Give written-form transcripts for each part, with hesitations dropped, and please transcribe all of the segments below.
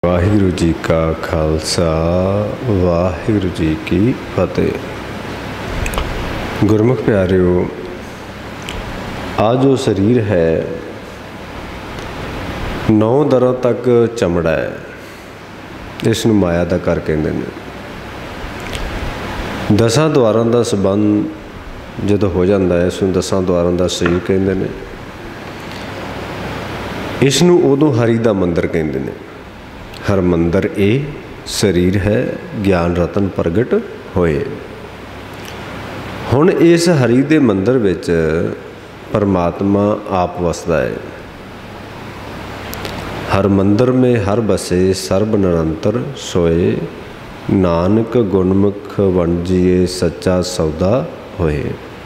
वाहिगुरु जी का खालसा वाहिगुरु जी की फतेह। गुरमुख प्यारिओ, आ जो शरीर है 9 दरों तक चमड़ा है, इसनूं माया दा घर कहंदे ने। 10 द्वारां दा संबंध जदों हो जाता है, इसनूं 10 द्वारां दा शरीर कहंदे ने। इसनूं उदों हरि दा मंदिर कहंदे ने। हर मंदिर ए शरीर है, ज्ञान रतन प्रगट होए। हुण इस हरि दे मंदिर विच परमात्मा आप वसदा है। हर मंदिर में हर बसे सर्ब निरंतर सोए, नानक गुणमुख वणजीए सच्चा सौदा होए।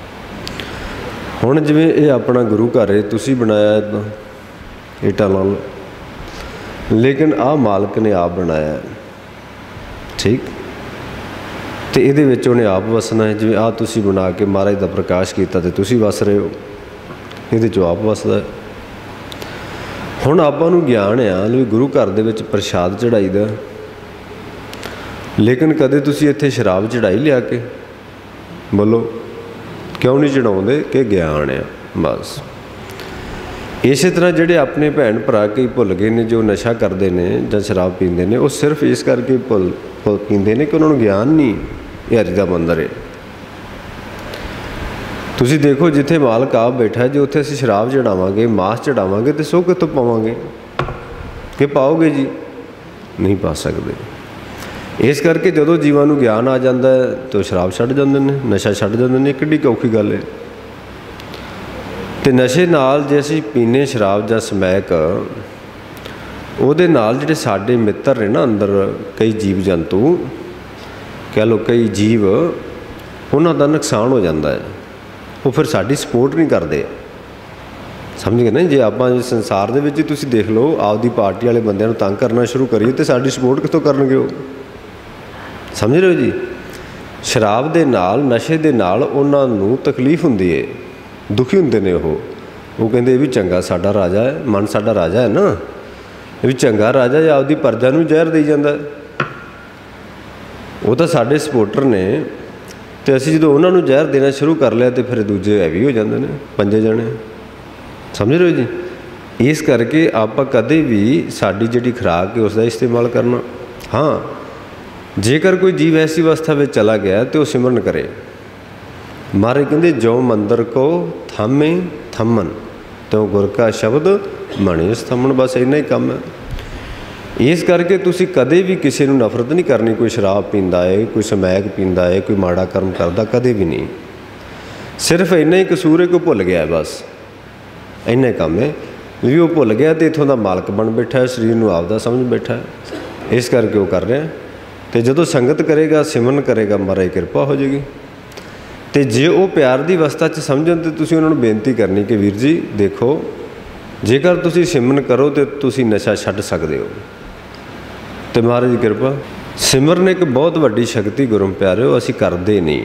हुण जिवें ये अपना गुरु घर है, तुसीं बनाया ईटां नाल, लेकिन आ मालक ने आप बनाया, ठीक। तो ये उन्हें आप वसना है। जिवें आ तुसीं बना के महाराज का प्रकाश किया तो तुसीं वस रहे हो, ये आप वसदा है। हुण आपां नूं ज्ञान आ भी गुरु घर दे विच प्रसाद चढ़ाईदा, लेकिन कदे तुसीं इत्थे शराब चढ़ाई लिया के? बोलो क्यों नहीं चढ़ाउंदे? कि ज्ञान आ बस। इस तरह जिहड़े अपने भैन भरा कई भुल गए ने, जो नशा करते हैं जां शराब पींदे ने, वो सिर्फ इस करके भुल पींदे ने कि उन्होंने ज्ञान नहीं ये हरि दा मंदिर है। तुसीं देखो जिथे मालक आप बैठा है, जो उत्थे असीं शराब चढ़ावांगे, मांस चढ़ावांगे तो सो कित्थों पावांगे? कि पाओगे जी? नहीं पा सकते। इस करके जदों जीवां नूं ज्ञान आ जाता है तो शराब छड्ड जांदे ने, नशा छड्ड जांदे ने। किड्डी औखी गल है। तो नशे नाल जे असीं पीने शराब जां समैक, उहदे नाल जिहड़े साडे मित्र ने ना अंदर, कई जीव जंतु कह लो, कई जीव, उन्हां दा नुकसान हो जाता है। वो फिर साडी सपोर्ट नहीं करते। समझ गए ना? जे आपां संसार दे विच तुसीं देख लो, आपदी पार्टी वाले बंदिआं नूं तंग करना शुरू करिए तो साडी सपोर्ट कित्थों करनगे वो? समझ रहे हो जी? शराब दे नाल, नशे दे नाल उन्हां नूं तकलीफ हुंदी है, दुखी होंदे ने। वो कहते भी चंगा साडा राजा है, मन साडा राजा है ना, ये भी चंगा राजा है, आपदी प्रजा नूं जहर देई जांदा है। वो तो साडे सपोर्टर ने, तो असीं जदों उन्हां नूं जहर देना शुरू कर लिया तो फिर दूजे हैवी हो जाते हैं, 5 जने। समझ रहे हो जी? इस करके आपां कदे भी साडी जिहड़ी खुराक है उसका इस्तेमाल करना। हाँ, जेकर कोई जीव ऐसी अवस्था में चला गया तो सिमरन करे। महाराज कहते जो मंदिर को थामे थमन, तो गुर का शब्द मणे थमन। बस इन्ना ही काम है। इस करके तुसी कदे भी किसी को नफरत नहीं करनी। कोई शराब पींदा है, कोई समैक पींदा है, कोई माड़ा कर्म करता, कदे भी नहीं। सिर्फ इन्ना ही कसूर है कि भुल गया, बस इन्ना ही काम है भी वो भुल गया तो इत्थों का मालक बन बैठा है, शरीर को आपदा समझ बैठा है। इस करके वो कर रहा है। तो जो संगत करेगा, सिमरन करेगा, महाराज कृपा हो जाएगी। तो जे वो प्यार की अवस्था समझन तो तुसीं उन्होंने बेनती करनी कि वीर जी देखो, जेकर तुसीं सिमरन करो तो तुसीं नशा छड्ड सकते हो। तो महाराज की कृपा। सिमरन एक बहुत वड्डी शक्ति गुरु प्यारे, असीं करते नहीं।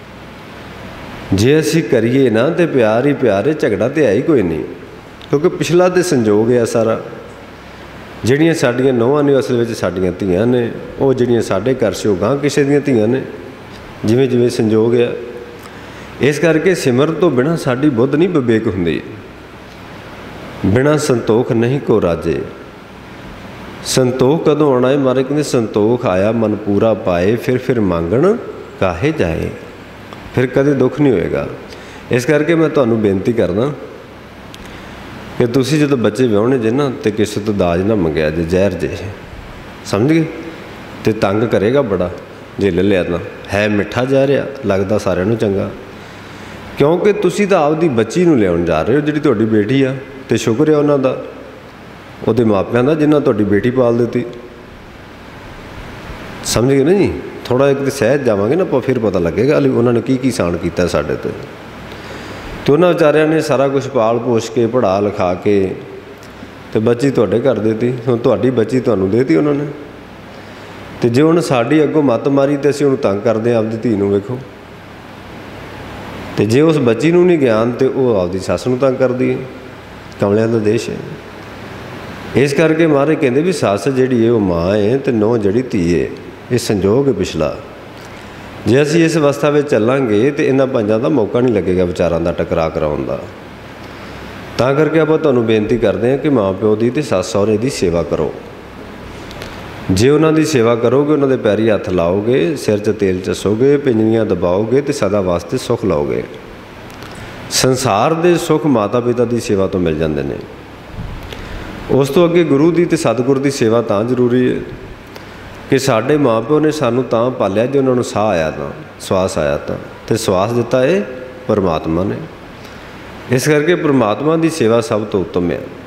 जे असीं करिए ना तो प्यार ही प्यार है, झगड़ा तो है ही कोई नहीं। क्योंकि पिछला तो संजोग है सारा। जिहड़ियां साडियां नौहां ने असल में साडियां धीआं ने, वो जिहड़ियां साडे घर से गांह किसी दियां धीआं ने, जिवें जिवें संजोग है। इस करके सिमरन तो बिना साडी बुद्ध नहीं विवेक हुंदी। बिना संतोख नहीं को राजे। संतोख कदों आना है? महाराज कहते संतोख आया मन पूरा पाए, फिर मांगण काहे जाए। फिर कदे दुख नहीं होएगा। इस करके मैं तुहानूं बेनती करदा कि तुसीं जदों बच्चे विआहणे जे ना, तो किसी तो दाज ना मंगिया जे, जहर जे। समझ गए? तो तंग करेगा बड़ा जे ले लिया तो। है मिठा जहर आ, लगदा सारिआं नूं चंगा, क्योंकि तुसीं तो आपदी बच्ची नूं लिआउण जा रहे हो, जिहड़ी तुहाडी बेटी आ। तो शुक्र है उन्हां दा, उहदे मापिआं दा, जिन्हां तुहाडी बेटी पाल दित्ती। समझ गए ना जी? थोड़ा एक तो सहज जावांगे ना आपां, फिर पता लगेगा अली उन्होंने की साण कीता साडे ते। तो उन्हां विचारिआं ने सारा कुछ पाल पोष के, पढ़ा लिखा के, तो बच्ची तुहाडे घर देती। हुण तुहाडी बच्ची तुहानूं देती उन्होंने। तो जे हुण साडी अगों मत मारी तो असीं उहनूं तंग करदे आपदी धी नूं। वेखो, तो जे उस बच्ची नूं नहीं ज्ञान तो वह आपदी सੱਸ नूं तंग करदी है। कमलिਆਂ ਦਾ देश है। इस करके महाराज कहते भी सੱਸ ਜਿਹੜੀ है वो माँ है तो नूंह ਜਿਹੜੀ ਧੀ है ये संजोग है पिछला। जे असीं इस अवस्था में चलांगे तो इन्हां पंजां दा मौका नहीं लगेगा विचारां दा टकराਅ कराउण दा। तां करके आपां तुहानूं बेनती करते हैं कि माँ प्यो की तो सੱਸ सहुरे की सेवा करो। जे उन्हां दी सेवा करोगे, उन्हां दे पैरी हत्थ लाओगे, सिर च तेल चसोगे, पिंजड़ियां दबाओगे तो सदा वास्ते सुख लाओगे। संसार दे सुख माता पिता की सेवा तो मिल जाते हैं। उस तो अगे गुरु की तो सतगुर की सेवा तां जरूरी है कि साढ़े माँ प्यो ने सानू तां पालिया जो उन्होंने साह आया था, श्वास आया था, तो श्वास दिता है परमात्मा ने। इस करके परमात्मा की सेवा सब तो उत्तम है।